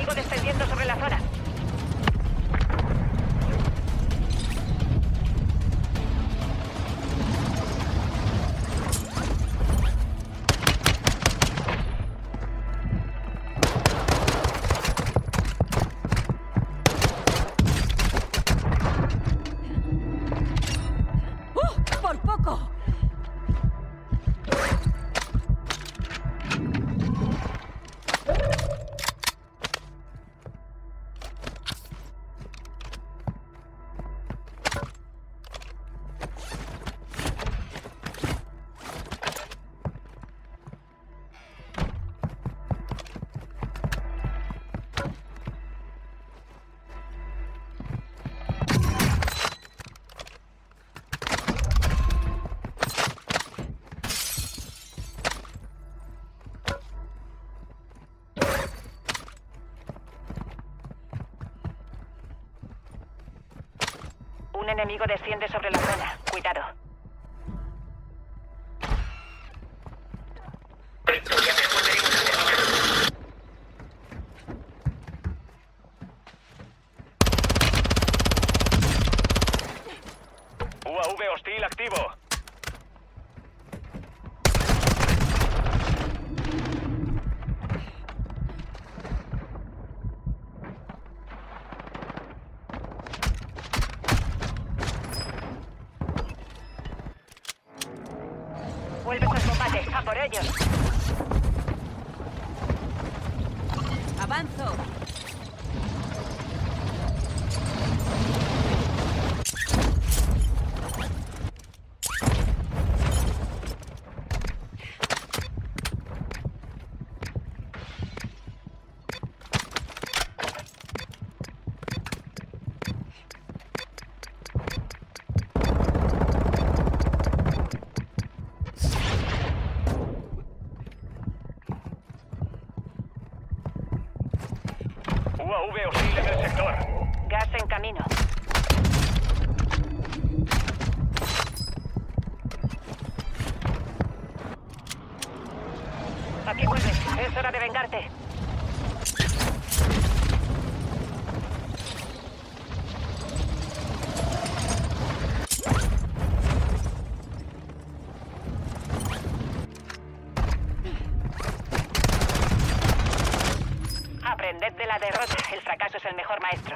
Enemigo descendiendo sobre la zona. ¡Por poco! Un enemigo desciende sobre la zona. Cuidado. UAV hostil activo. Vuelve con combate. ¡A por ellos! ¡Avanzo! UAV hostil en el sector. Gas en camino. Aquí vuelves. Es hora de vengarte. Aprended de la derrota. El fracaso es el mejor maestro.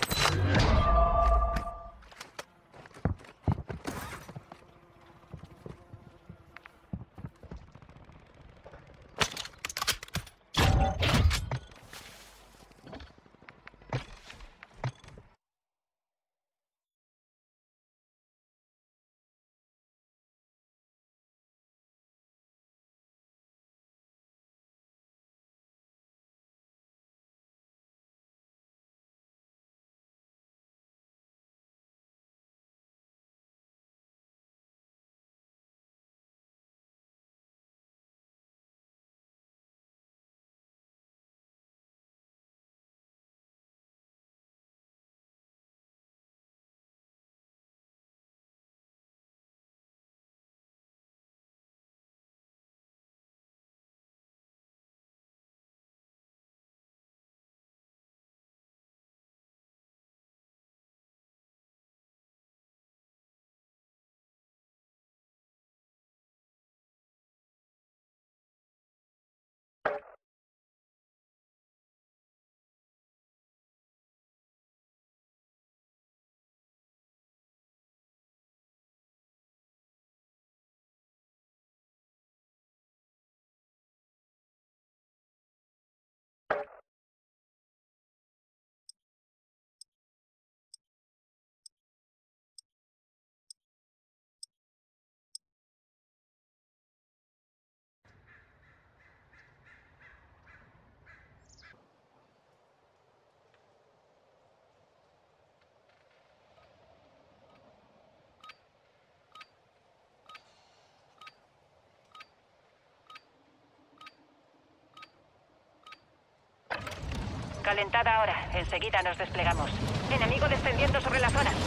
Calentada ahora. Enseguida nos desplegamos. Enemigo descendiendo sobre la zona.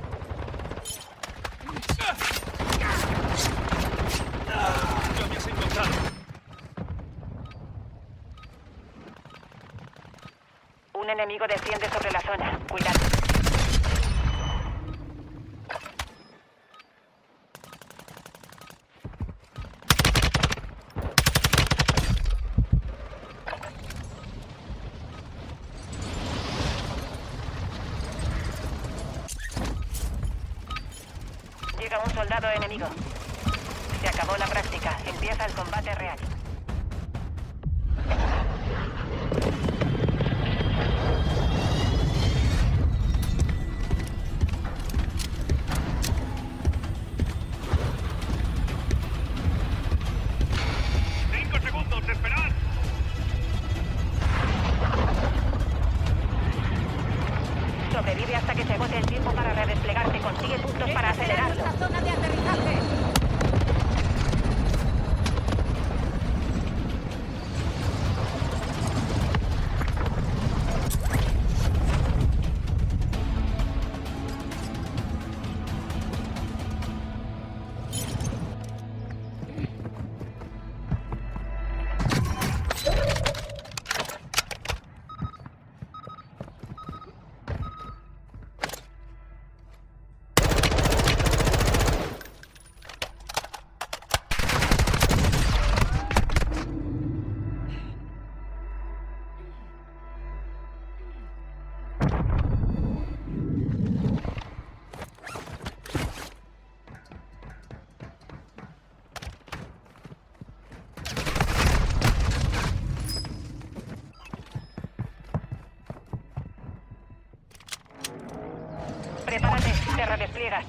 Yo me asigno enemigo desciende sobre la zona. Cuidado. Llega un soldado enemigo. Se acabó la práctica. Empieza el combate real. Sobrevive hasta que se agote el tiempo para redesplegarte. Consigue puntos para acelerarlo. ¡Esta zona de aterrizaje! Prepárate, te redespliegas.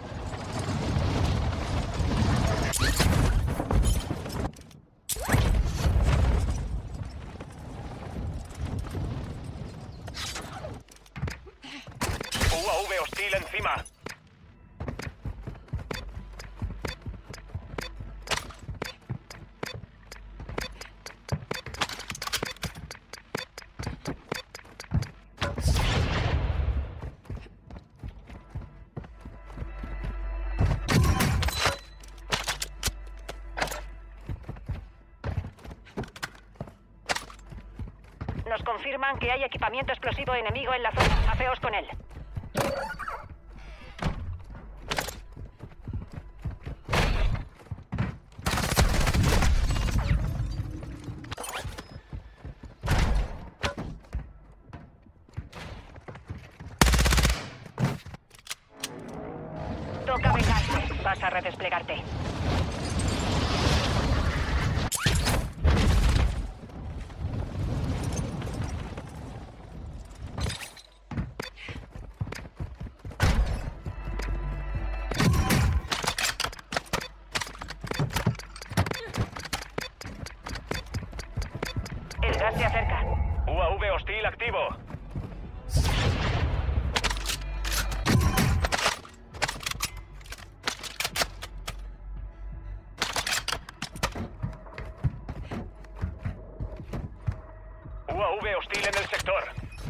UAV hostil encima. Nos confirman que hay equipamiento explosivo enemigo en la zona. Haceos con él. Toca vengarte. Vas a redesplegarte. El gas se acerca. UAV hostil activo. UAV hostil en el sector.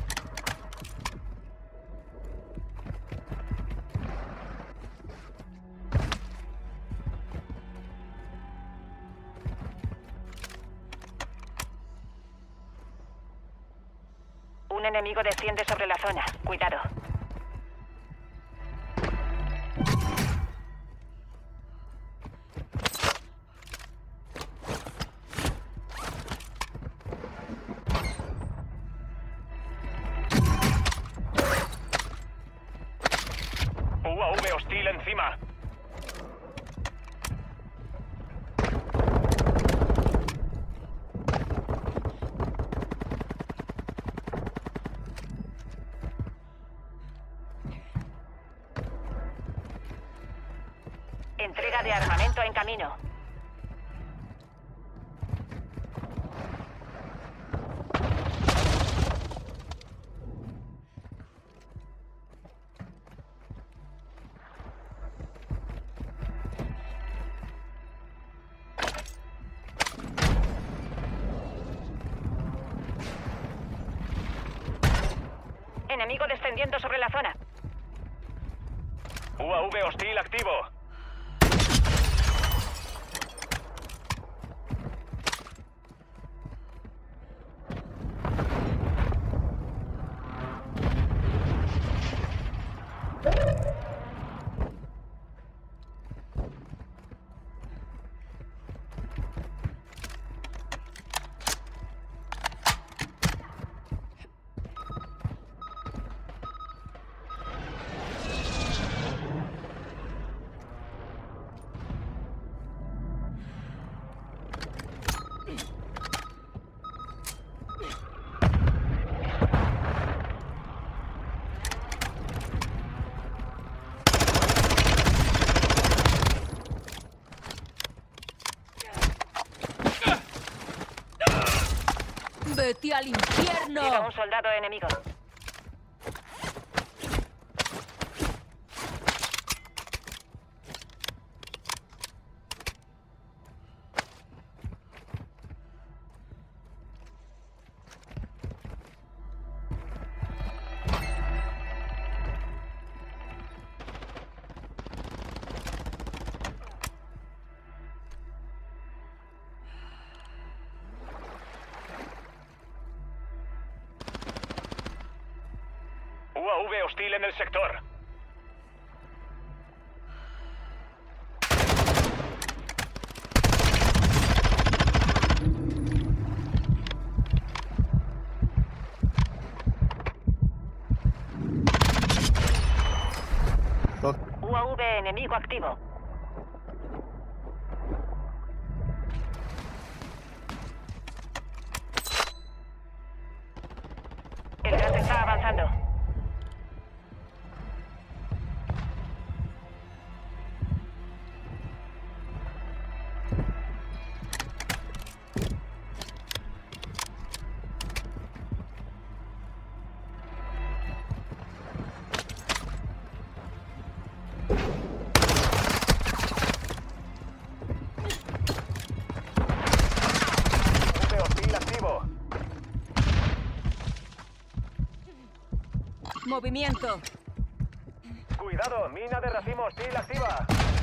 Un enemigo desciende sobre la zona. Cuidado. UAV hostil encima. Entrega de armamento en camino. Enemigo descendiendo sobre la zona. UAV hostil activo. ¡Vete al infierno! Llega un soldado enemigo. UAV hostil en el sector. UAV enemigo activo. El gas está avanzando. UAV hostil activo. ¡Movimiento! Cuidado, mina de racimo hostil activa.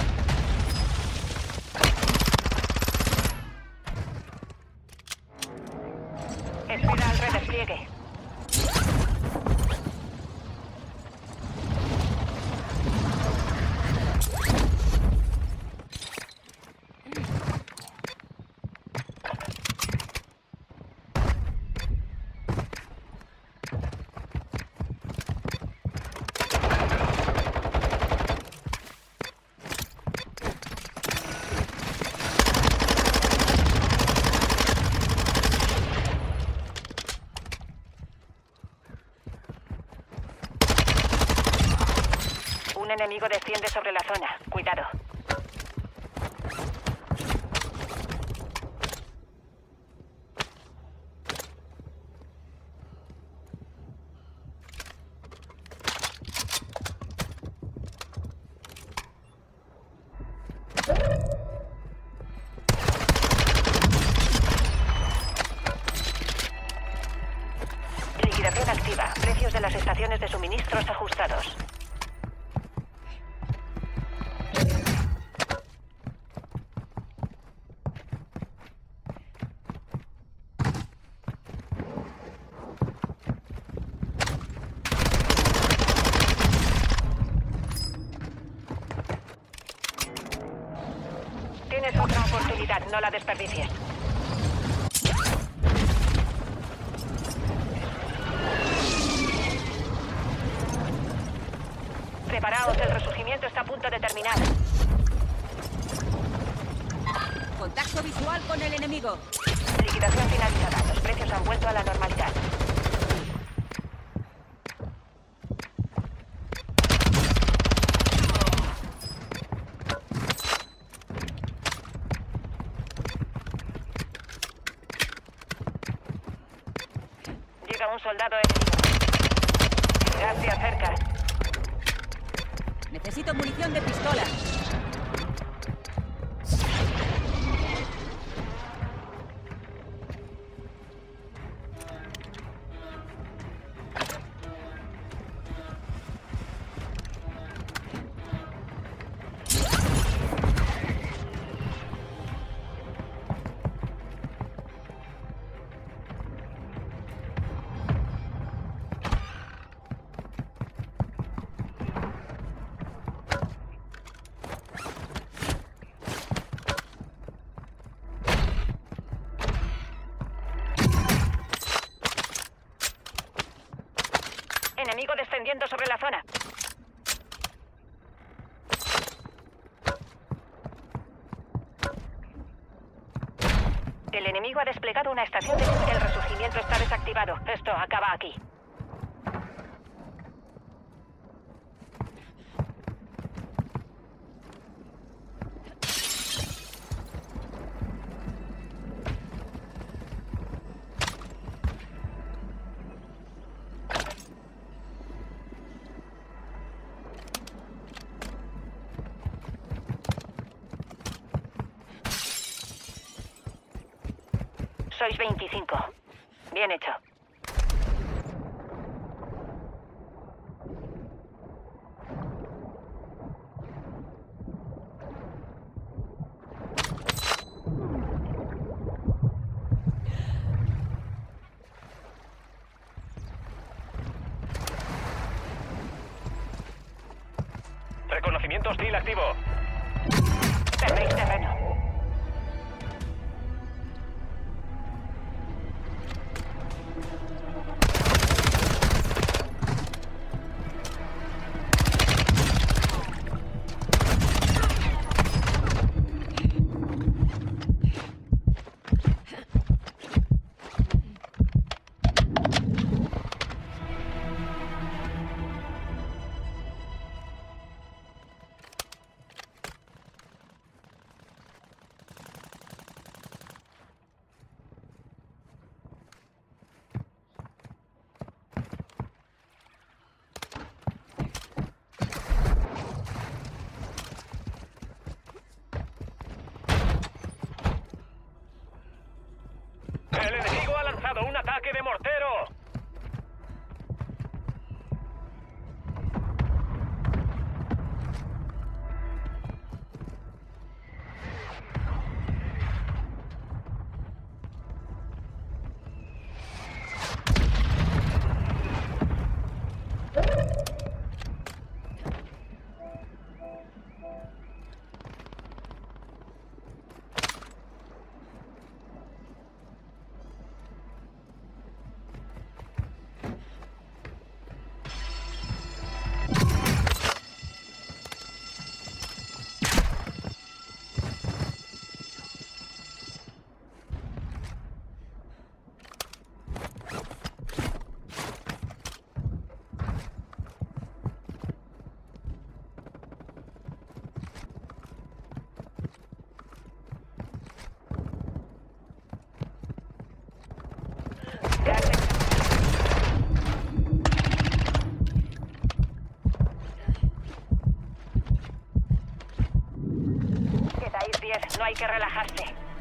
Espiral redespliegue. Un enemigo desciende sobre la zona. Cuidado. Liquidación activa. Precios de las estaciones de suministros ajustados. Tienes otra oportunidad, no la desperdicies. Preparaos, el resurgimiento está a punto de terminar. Contacto visual con el enemigo. Liquidación finalizada. Los precios han vuelto a la normalidad. Llega un soldado enemigo. Gas se acerca. Necesito munición de pistola. Enemigo descendiendo sobre la zona. El enemigo ha desplegado una estación de... El resurgimiento está desactivado. Esto acaba aquí. Sois 25. Bien hecho. Reconocimiento hostil activo. Perdéis terreno. El enemigo ha lanzado un ataque de mortero. Quedáis 10. No hay que relajarse.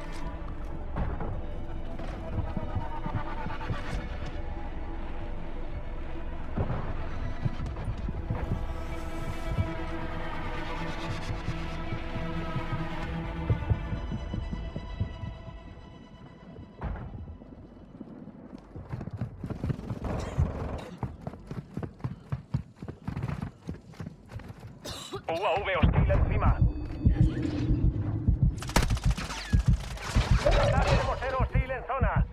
UAV hostil encima. Ataque de mortero hostil en zona.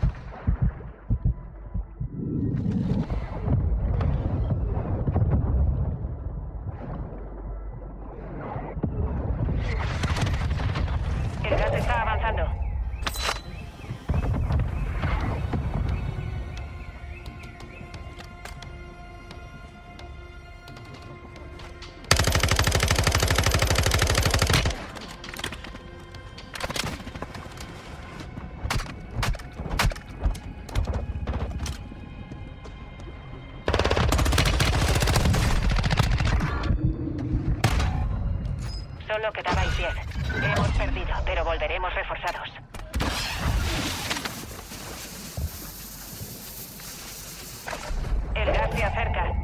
El gas está avanzando. Solo quedabais 10. Hemos perdido, pero volveremos reforzados. El gas se acerca.